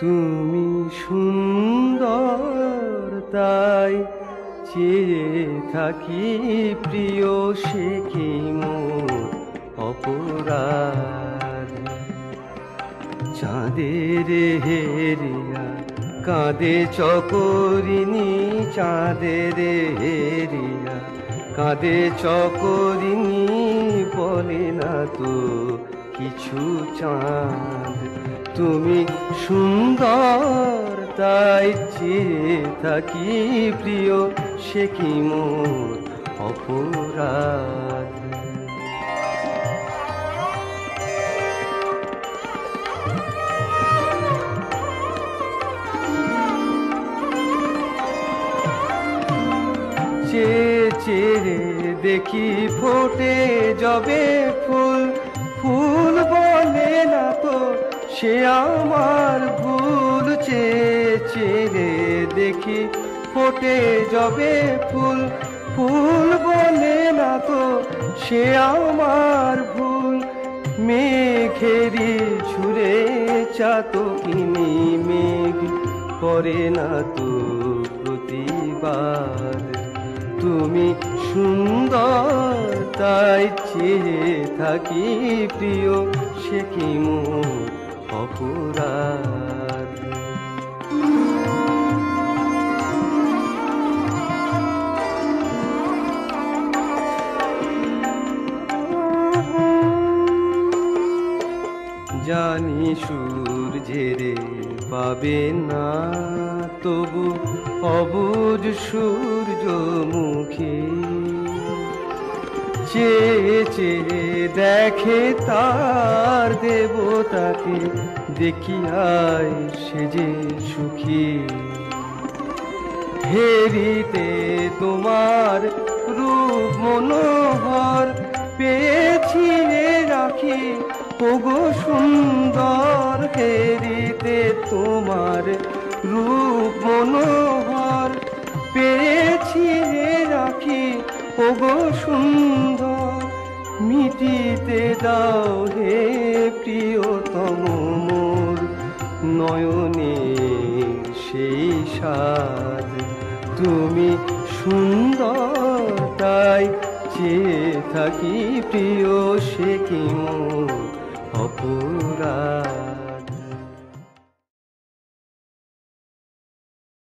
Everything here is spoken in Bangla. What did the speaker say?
তুমি সুন্দর তাই চেয়ে থাকি প্রিয়, সে কি মোর অপরাধ? চাঁদের হেরিয়া কাঁদে চকরিনী, চাঁদের হেরিয়া কাঁদে চকরিনী, বলে না তো কিছু চাঁদ। তুমি সুন্দর তাই চেয়ে থাকি প্রিয়, সে কি মোর অপরাধ? চেয়ে চেয়ে দেখি ফোটে যবে ফুল, ফুল বলে না তো সে আমার ভুল। চেয়ে চেয়ে দেখি ফোটে যবে ফুল, ফুল বলে না তো সে আমার ভুল। মেঘেরি ছুঁড়ে চাতকিনি, মেঘ করে না তো প্রতিবাদ। তুমি সুন্দর তাই চেয়ে থাকি প্রিয়, সে কি মোর অপরাধ? জানি সূর্যের পাবে না তবু অবুঝ সূর্যমুখী, চেয়ে চেয়ে দেখে তার দেবতাকে, দেখিয়াই সে যে সুখী। হেরিতে তোমার রূপ মনোহর পেয়েছি রাখি, ওগো সুন্দর। হেরিতে তোমার রূপ মনোহর পেয়েছি রাখি, ওগো সুন্দর। মিটিতে দাও হে প্রিয়তম মোর নয়নে সেই সাজ। তুমি সুন্দর তাই চেয়ে থাকি প্রিয়, সে কি মোর অপরাধ?